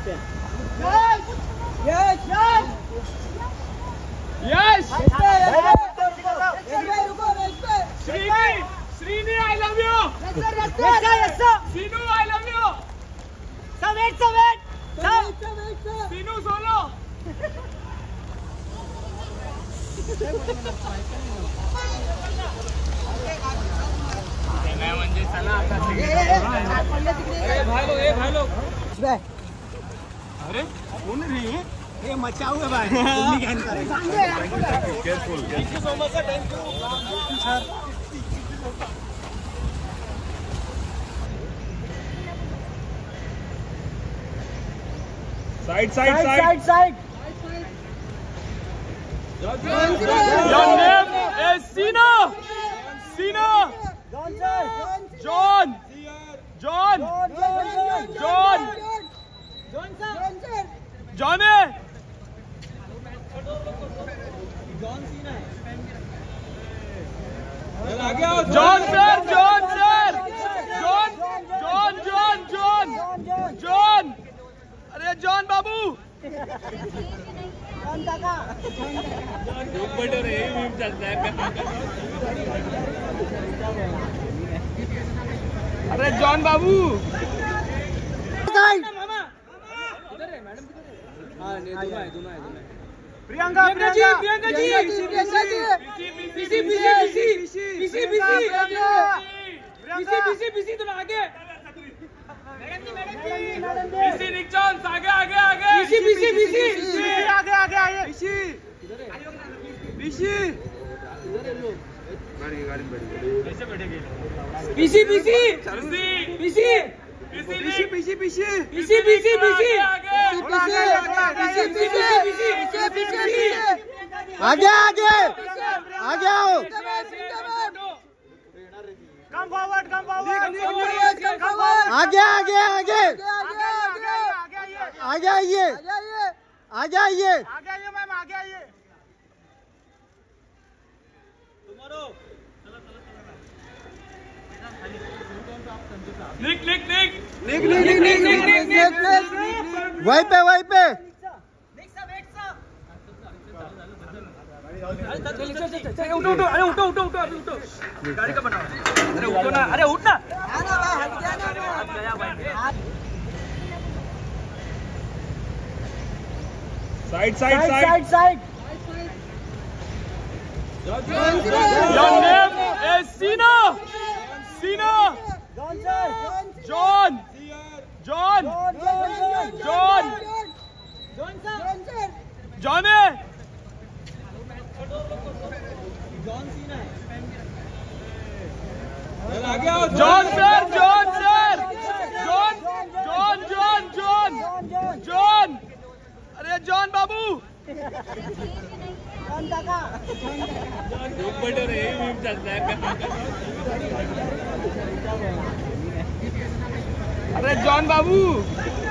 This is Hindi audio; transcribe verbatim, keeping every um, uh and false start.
Yes yes Srini Srini I love you Seenu I love you सब वेट सब वेट सीनू सोलो मैं म्हणजे चला आता भाई लोग ए भाई लोग अरे कौन रे ये मचाओ है भाई careful thank you so much sir thank you sir side side side side Your name is Sina. Sina. John. John. John. Johnny. John sir. John sir. John. John. John. John. John. अरे John बाबू. अरे जॉन बाबू Priyanka Priyanka ji Priyanka ji Priyanka ji busy busy busy busy busy busy busy तुम आगे मैडम जी मैडम जी बिजी निकचॉन आगे आगे आगे बिजी बिजी बिजी आगे आगे आइए बिजी बिजी गाड़ी गाड़ी बैठ कैसे बैठेंगे busy busy busy busy busy busy busy busy busy busy आगे आगे आगे आओ कम फॉरवर्ड कम फॉरवर्ड आगे आगे आगे आगे आइए आगे आइए आगे आइए मैम आगे आइए निक निक निक निक निक निक निक निक निक वहीं पे वहीं पे उठो उठो अरे उठो उठो उठो अभी उठो गाड़ी का बनाओ अरे उठो ना अरे उठ ना side side side side Your name is Sina. Sina. John. John. John. Johnny. John sir, John sir, John, John, John, John, John, अरे John बाबू, अरे John बाबू